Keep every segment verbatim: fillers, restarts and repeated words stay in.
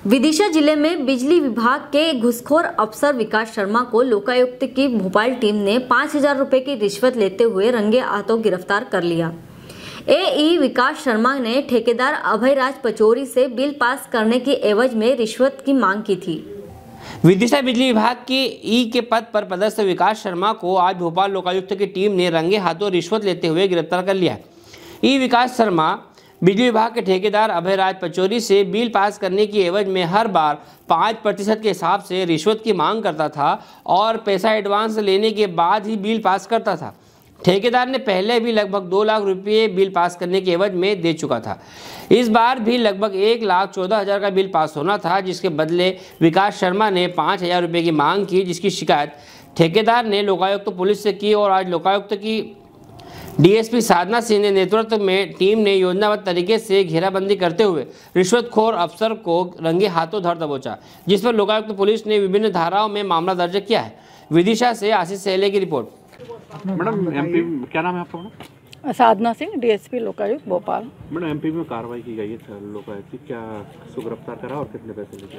विदिशा जिले में बिजली विभाग के घूसखोर अफसर विकास शर्मा को लोकायुक्त की भोपाल टीम ने पाँच हजार रुपये की रिश्वत लेते हुए रंगे हाथों गिरफ्तार कर लिया। एई विकास शर्मा ने ठेकेदार अभयराज पचौरी से बिल पास करने की एवज में रिश्वत की मांग की थी। विदिशा बिजली विभाग के ई के पद पर पदस्थ विकास शर्मा को आज भोपाल लोकायुक्त की टीम ने रंगे हाथों रिश्वत लेते हुए गिरफ्तार कर लिया। ई विकास शर्मा बिजली विभाग के ठेकेदार अभयराज पचौरी से बिल पास करने की एवज में हर बार पाँच प्रतिशत के हिसाब से रिश्वत की मांग करता था और पैसा एडवांस लेने के बाद ही बिल पास करता था। ठेकेदार ने पहले भी लगभग दो लाख रुपये बिल पास करने की एवज में दे चुका था। इस बार भी लगभग एक लाख चौदह हज़ार का बिल पास होना था, जिसके बदले विकास शर्मा ने पाँच हज़ार रुपये की मांग की, जिसकी शिकायत ठेकेदार ने लोकायुक्त पुलिस से की और आज लोकायुक्त की डीएसपी साधना सिंह ने नेतृत्व में टीम ने योजनाबद्ध तरीके से घेराबंदी करते हुए रिश्वतखोर अफसर को रंगे हाथों धर दबोचा, जिस पर लोकायुक्त पुलिस ने विभिन्न धाराओं में मामला दर्ज किया है। विदिशा से आशीष सहले की रिपोर्ट। मैडम एमपी क्या नाम है आपका? Sadhana Singh, DSP Lokayukta Bhopal. Madam MP में कार्रवाई की गई है लोकायुक्त की, क्या उसको गिरफ्तार करा और कितने पैसे लेके?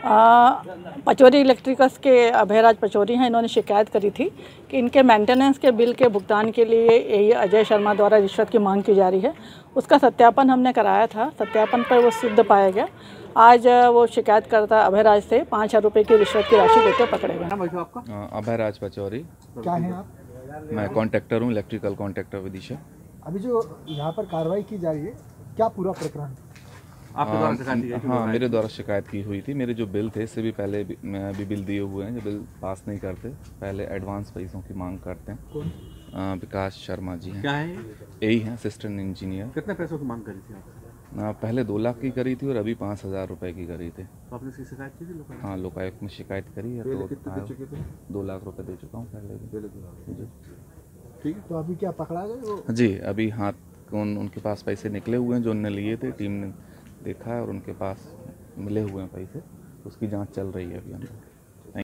पचौरी इलेक्ट्रिकल्स के अभयराज पचौरी हैं, इन्होंने शिकायत करी थी कि इनके मेंटेनेंस के बिल के भुगतान के लिए यही अजय शर्मा द्वारा रिश्वत की मांग की जा रही है। उसका सत्यापन हमने कराया था, सत्यापन पर वो सिद्ध पाया गया। आज वो शिकायतकर्ता अभयराज से पाँच हज़ार रुपये की रिश्वत की राशि देते पकड़े गए। आपका अभयराज पचौरी। क्या है आप? मैं कॉन्ट्रैक्टर हूँ, इलेक्ट्रिकल कॉन्ट्रैक्टर विदिशा। अभी जो यहाँ पर कार्रवाई की जा रही है, क्या पूरा प्रकरण? आपके द्वारा शिकायत की? हाँ, मेरे द्वारा शिकायत की हुई थी। मेरे जो बिल थे इससे भी पहले भी, मैं भी बिल दिए हुए हैं। जो बिल पास नहीं करते, पहले एडवांस पैसों की मांग करते हैं। कौन? आ, विकास शर्मा जी हैं। क्या है? यही हैं, असिस्टेंट इंजीनियर। कितने पैसों की मांग करी थी आप? पहले दो लाख की करी थी और अभी पाँच हज़ार रुपये की करी थी। तो आपने इसकी शिकायत की थी लोकायुक्त? हाँ, लोकायुक्त में शिकायत करी है। तो कितने दे चुके थे? दो लाख रुपये दे चुका हूँ पहले भी। ठीक है, तो अभी क्या पकड़ा गए वो? जी, अभी हाथ उन, उनके पास पैसे निकले हुए हैं जो उनने लिए थे। टीम ने देखा है और उनके पास मिले हुए हैं पैसे, उसकी जांच चल रही है अभी अंदर।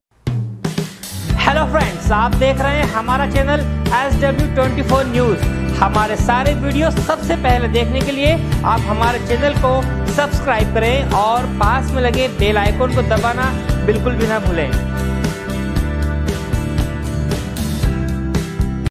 हेलो फ्रेंड्स, आप देख रहे हैं हमारा channel S W twenty four news. हमारे सारे वीडियो सबसे पहले देखने के लिए आप हमारे चैनल को सब्सक्राइब करें और पास में लगे बेल आइकन को दबाना बिल्कुल भी ना भूलें।